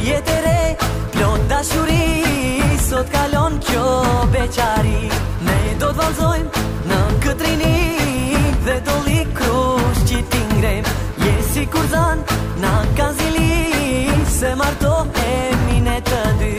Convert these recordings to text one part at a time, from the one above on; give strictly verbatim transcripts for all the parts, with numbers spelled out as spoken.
jetë re, plot dashuri, sot kalon kjo beqari. Ne do t'vallzojmë në këtë rini dhe do li krush që ti ngrem. Je si kur zan, na kanë zili, se martohemi ne të dy.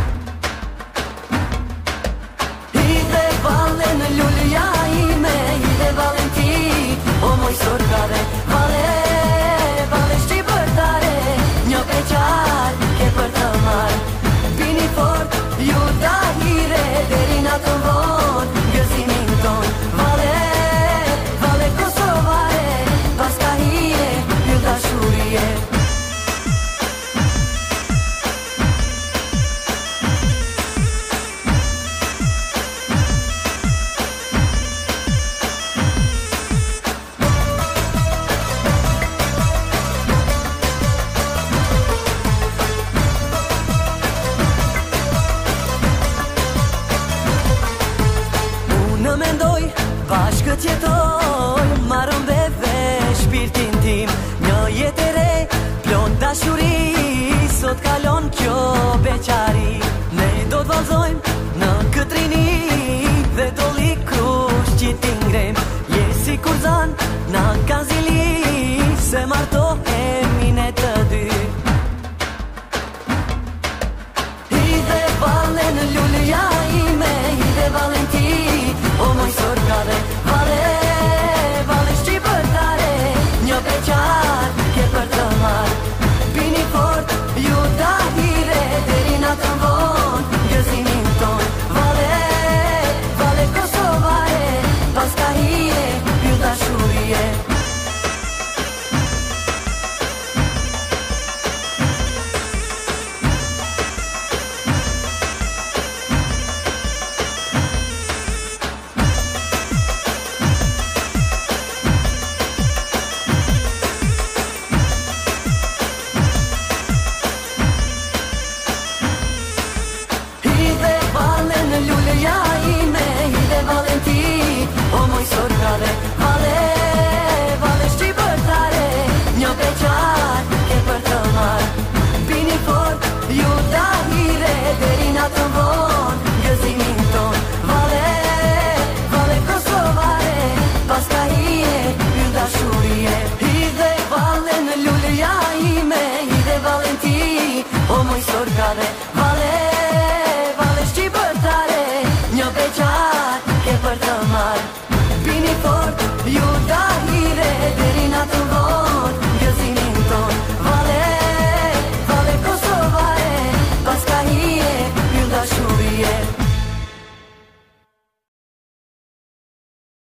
Hidhe vale në lulja ime, hidhe valen ti, o moj sorkare. Vale, vale shqipërtare, një beqar ke për të marë. Bini fort, ju da hire, deri na të von, gëzimin ton. Vale, vale kosovare, pas ka hire, ju dashurie. Në mendoj, bashkët jetoj, marrëm beve shpirtin tim. Një jetë e re, plot dashuri, sot kalon kjo beqari. Ne do t'vallzojmë